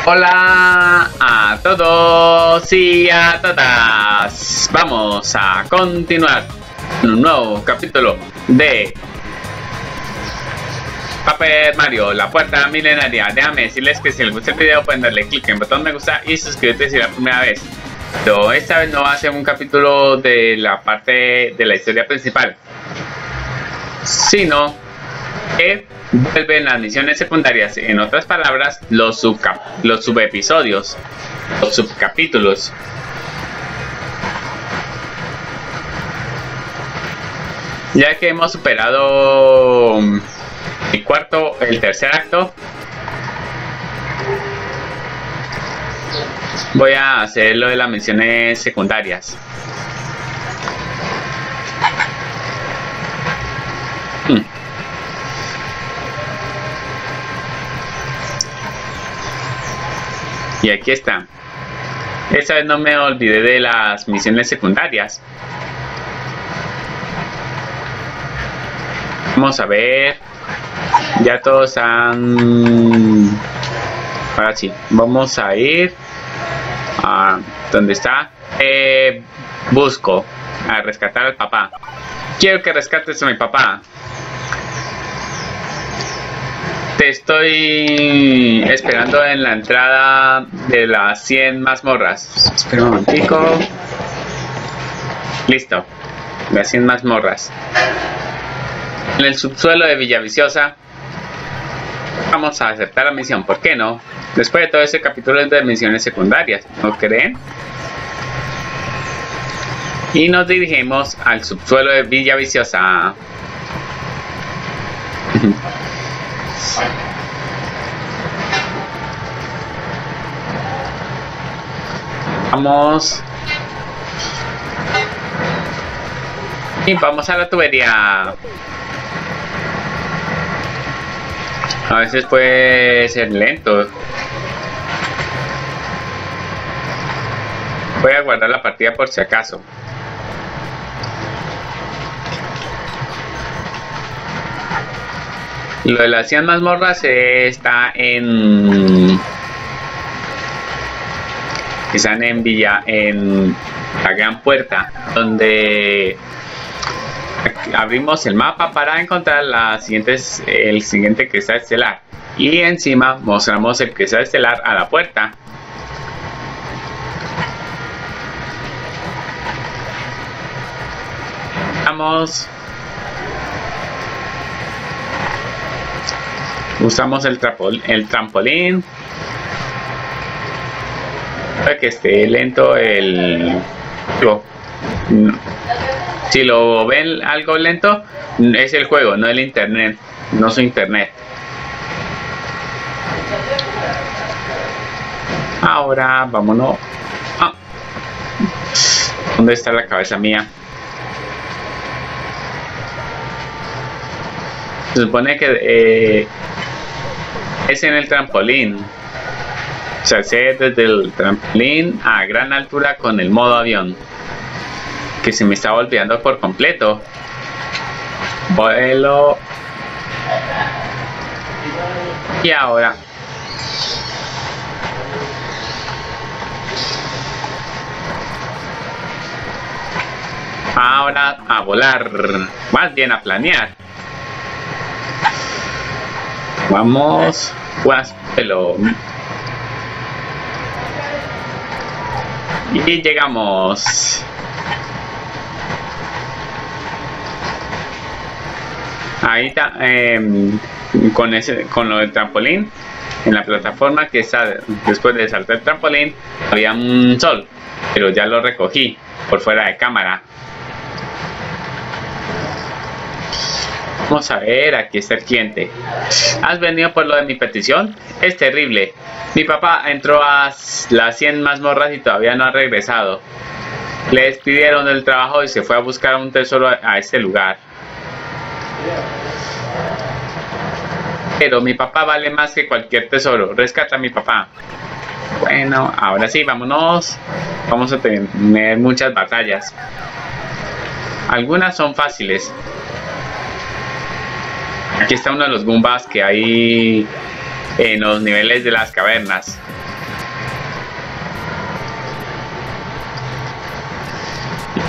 Hola a todos y a todas. Vamos a continuar con un nuevo capítulo de Paper Mario, la puerta milenaria. Déjame decirles que si les gusta el video pueden darle clic en el botón me gusta y suscribirte si es la primera vez. Pero esta vez no va a ser un capítulo de la parte de la historia principal, sino que vuelven las misiones secundarias, en otras palabras, los subepisodios, los subcapítulos. Ya que hemos superado el tercer acto, voy a hacer lo de las misiones secundarias. Y aquí está. Esta vez no me olvidé de las misiones secundarias. Vamos a ver. Ya todos han... Ahora sí, vamos a ir a donde está. Busco a rescatar al papá. Quiero que rescates a mi papá. Te estoy esperando en la entrada de las 100 mazmorras. Espera un momentico. Listo. Las 100 mazmorras. En el subsuelo de Villaviciosa. Vamos a aceptar la misión. ¿Por qué no? Después de todo ese capítulo de misiones secundarias. ¿No creen? Y nos dirigimos al subsuelo de Villaviciosa. Vamos. Y vamos a la tubería. A veces puede ser lento. Voy a guardar la partida por si acaso. Lo de las 100 mazmorras está en la gran puerta, donde abrimos el mapa para encontrar el siguiente cristal estelar, y encima mostramos el cristal estelar a la puerta. Vamos. Usamos el trampolín para que esté lento el juego. Si lo ven algo lento, es el juego, no el internet, no su internet. Ahora vámonos. ¿Dónde está la cabeza mía? Se supone que es en el trampolín. Se hace desde el trampolín a gran altura con el modo avión, que se me estaba olvidando por completo. Vuelo. Y ahora a volar, más bien a planear. Vamos, guáspelo. Y llegamos. Ahí está, con lo del trampolín, en la plataforma que está después de saltar el trampolín, había un sol, pero ya lo recogí por fuera de cámara. Vamos a ver, aquí está el cliente. ¿Has venido por lo de mi petición? Es terrible. Mi papá entró a las 100 mazmorras y todavía no ha regresado. Le despidieron del trabajo y se fue a buscar un tesoro a este lugar. Pero mi papá vale más que cualquier tesoro. Rescata a mi papá. Bueno, ahora sí, vámonos. Vamos a tener muchas batallas. Algunas son fáciles. Aquí está uno de los Goombas que hay en los niveles de las cavernas.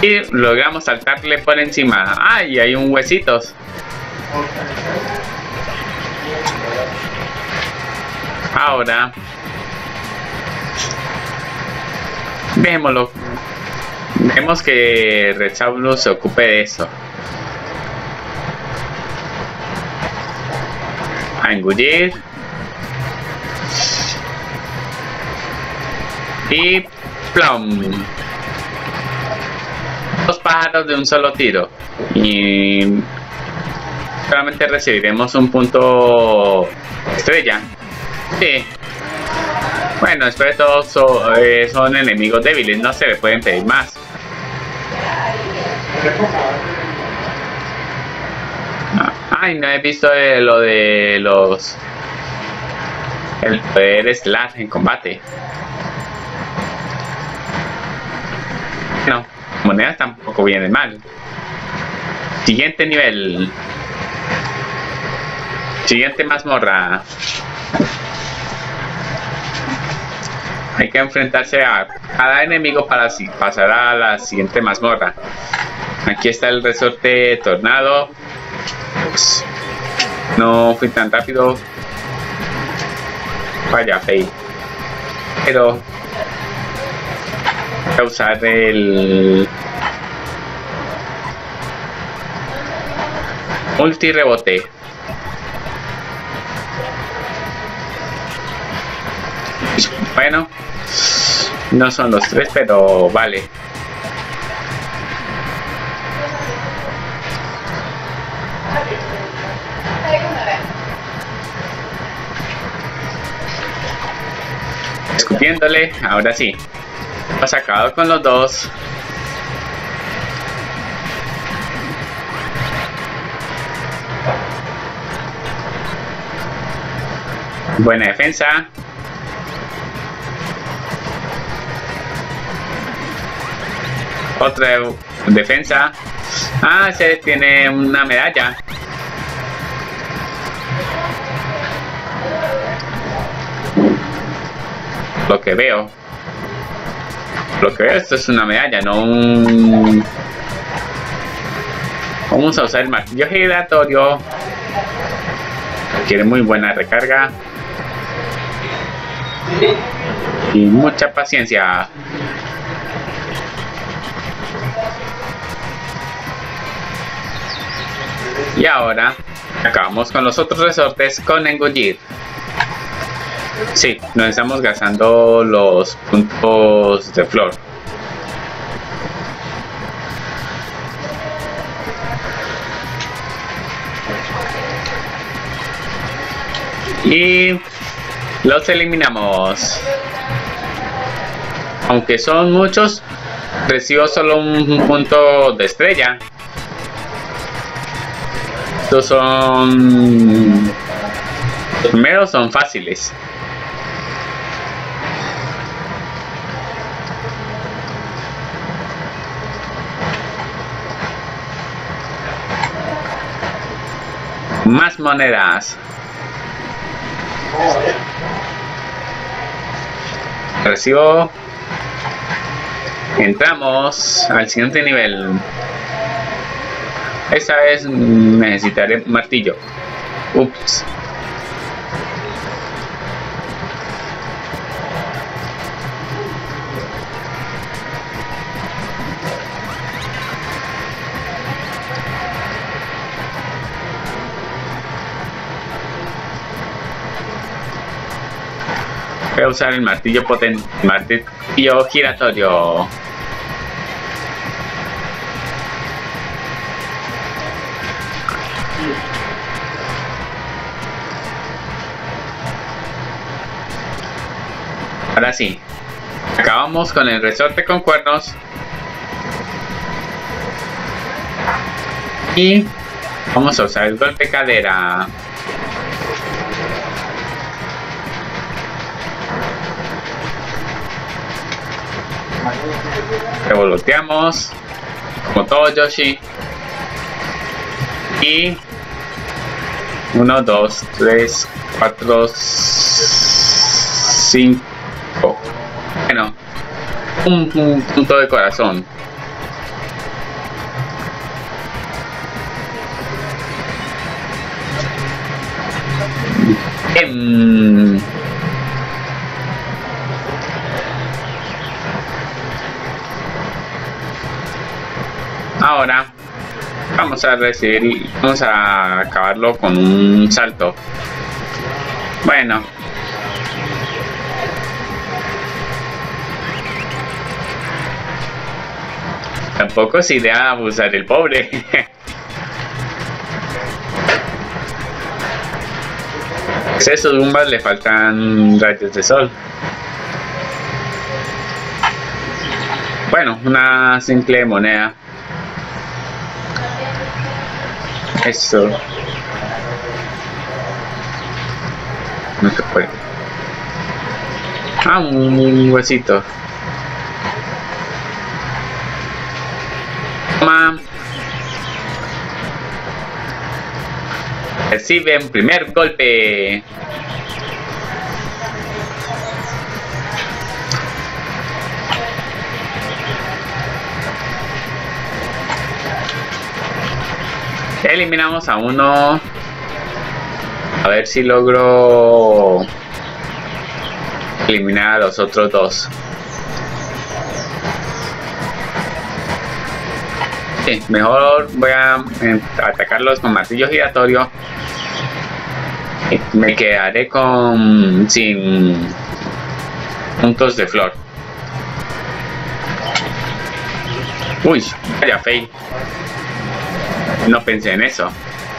Y logramos saltarle por encima. ¡Ay! Hay un huesitos. Ahora dejémoslo. Dejemos que Rezaulus se ocupe de eso. A engullir. Y plum. 2 pájaros de un solo tiro. Y solamente recibiremos un punto estrella. Sí. Bueno, después de todo son enemigos débiles, no se le pueden pedir más. Ay, no he visto lo de los... el poder estelar en combate. No, monedas tampoco vienen mal. Siguiente nivel. Siguiente mazmorra. Hay que enfrentarse a cada enemigo para pasar a la siguiente mazmorra. Aquí está el resorte tornado. Ups. No fui tan rápido. Vaya, fail. Pero voy a usar el multi rebote. Bueno, no son los 3, pero vale. Escupiéndole, ahora sí. Hemos acabado con los 2. Buena defensa. Otra defensa. Ah, ese tiene una medalla. Lo que veo, esto es una medalla, no un... Vamos a usar el martillo giratorio. Requiere muy buena recarga y mucha paciencia. Y ahora acabamos con los otros resortes con engullir. Sí, nos estamos gastando los puntos de flor. Y los eliminamos. Aunque son muchos, recibo solo un punto de estrella. Estos son... los primeros son fáciles. Más monedas. Recibo. Entramos al siguiente nivel. Esta vez necesitaré un martillo. Ups. Voy a usar el martillo potente, martillo giratorio. Ahora sí, acabamos con el resorte con cuernos y vamos a usar el golpe cadera. Revoloteamos como todo Yoshi y 1, 2, 3, 4, 5. Bueno, un punto de corazón. Bien. Ahora vamos a acabarlo con un salto. Bueno. Tampoco es idea abusar del pobre. A esos Goombas le faltan rayos de sol. Bueno, una simple moneda. Eso. No se puede. Ah, un huesito. Toma. Recibe un primer golpe. Eliminamos a uno. A ver si logro eliminar a los otros dos. Sí, mejor voy a atacarlos con martillo giratorio. Me quedaré sin puntos de flor. Uy, vaya fail. No pensé en eso.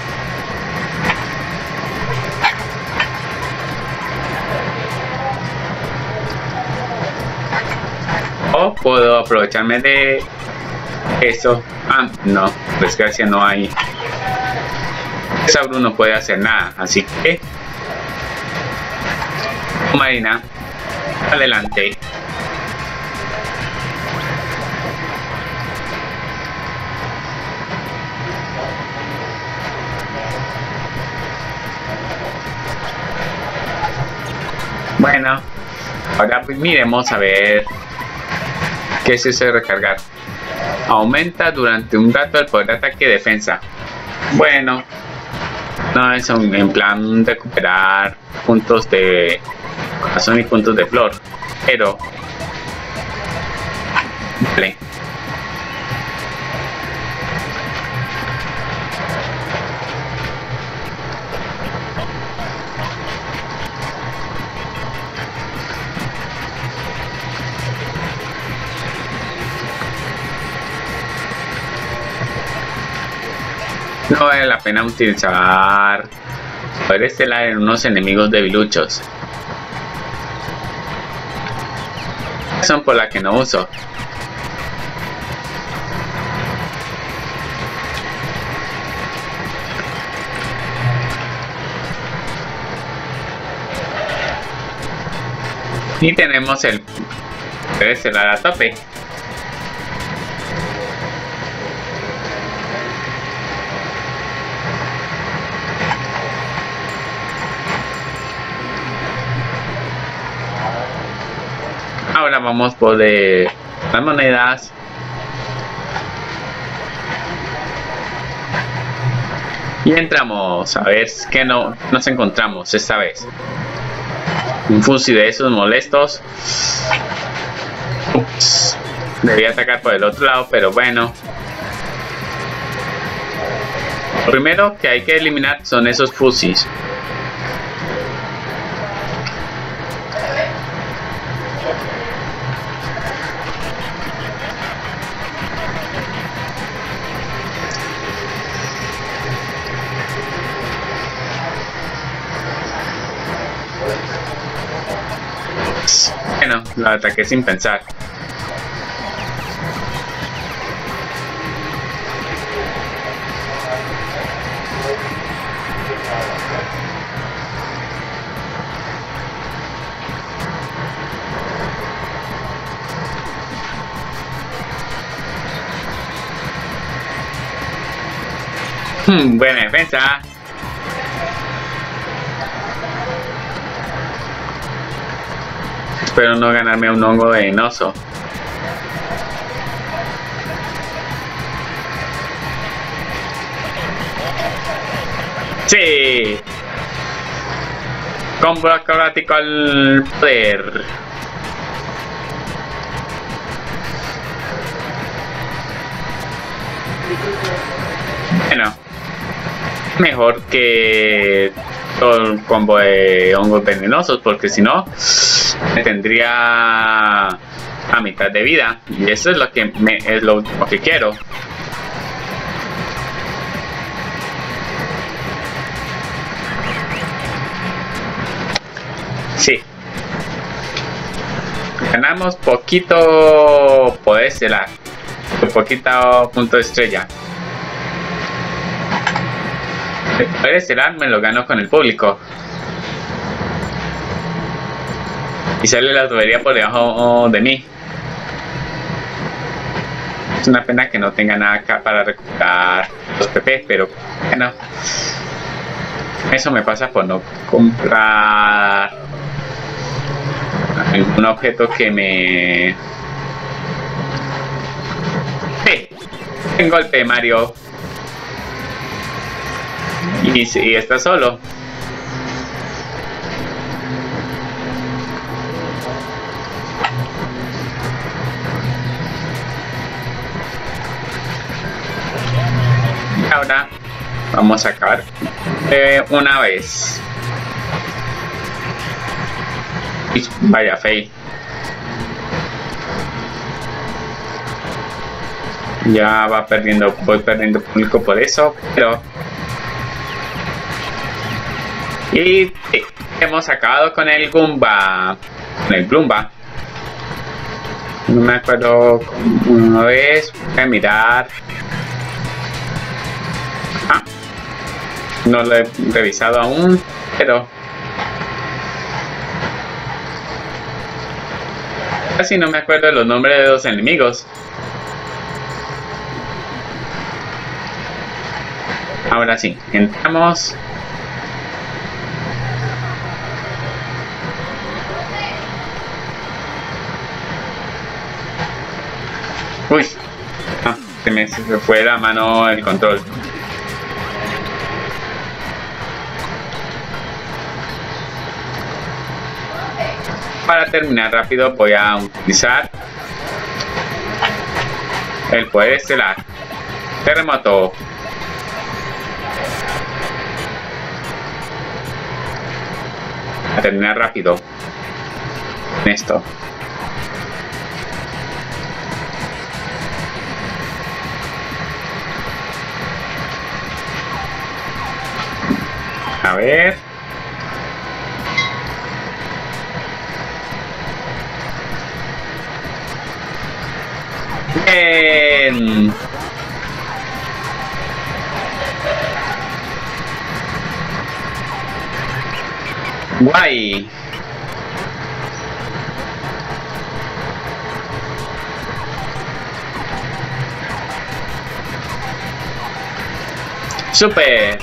O puedo aprovecharme de eso. Ah, no, desgracia no hay. Sauro no puede hacer nada, así que Marina, adelante. Bueno, ahora pues miremos a ver qué es eso de recargar. Aumenta durante un rato el poder de ataque y defensa. Bueno, no es en plan recuperar puntos de corazón y puntos de flor, pero vale. No vale la pena utilizar poder estelar en unos enemigos debiluchos. Son por las que no uso. Y tenemos el poder estelar a tope. Ahora vamos por las monedas. Y entramos a ver qué nos encontramos esta vez. Un fusil de esos molestos. Ups. Debía atacar por el otro lado, pero bueno. Lo primero que hay que eliminar son esos fusis. Bueno, lo ataqué sin pensar. Buena defensa. Espero no ganarme un hongo venenoso. ¡Sí! Combo acrobático al poder. Bueno, mejor que todo el combo de hongos venenosos, porque si no me tendría a mitad de vida y eso es lo que es lo último que quiero. Sí, ganamos poquito poder estelar, poquito punto de estrella. El poder estelar me lo gano con el público y sale la tubería por debajo de mí. Es una pena que no tenga nada acá para recuperar los PP, pero bueno, eso me pasa por no comprar algún objeto que me... ¡Sí! En golpe, Mario. Y está solo. Ahora vamos a acabar una vez. Vaya fe. Ya va perdiendo, voy perdiendo público por eso, pero... Y hemos acabado con el Goomba. Con el Goomba. No me acuerdo una vez. Voy a mirar. No lo he revisado aún, pero casi no me acuerdo de los nombres de los enemigos. Ahora sí, entramos. Uy, se me fue la mano el control. Para terminar rápido voy a utilizar el poder estelar. Terremoto. A terminar rápido en esto. A ver. Bien. Guay. Super.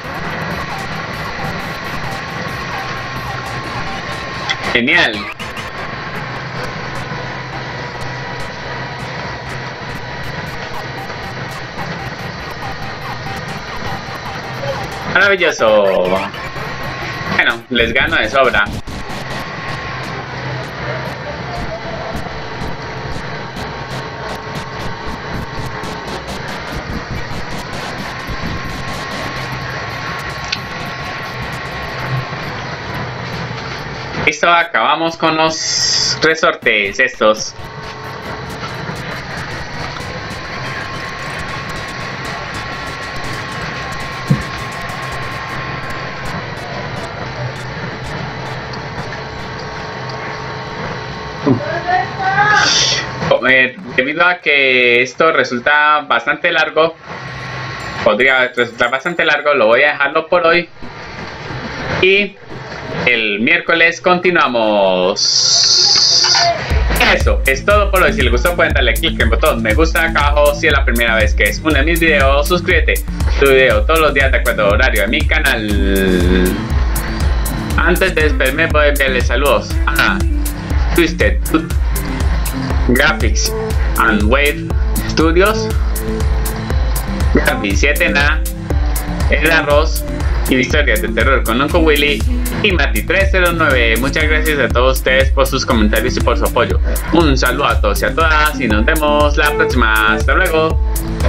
Genial. Maravilloso. Bueno, les gano de sobra. Listo, acabamos con los resortes estos. Debido a que esto resulta bastante largo, podría resultar bastante largo, lo voy a dejarlo por hoy y el miércoles continuamos. Eso es todo por hoy. Si les gustó pueden darle click en el botón me gusta acá abajo. Si es la primera vez que es uno de mis videos, suscríbete. Subo video todos los días de acuerdo a horario a mi canal. Antes de despedirme voy a enviarles saludos a Twisted Graphics and Wave Studios, Gaby 7Na, El Arroz, Historias de terror con Uncle Willy y Mati309. Muchas gracias a todos ustedes por sus comentarios y por su apoyo. Un saludo a todos y a todas y nos vemos la próxima. Hasta luego.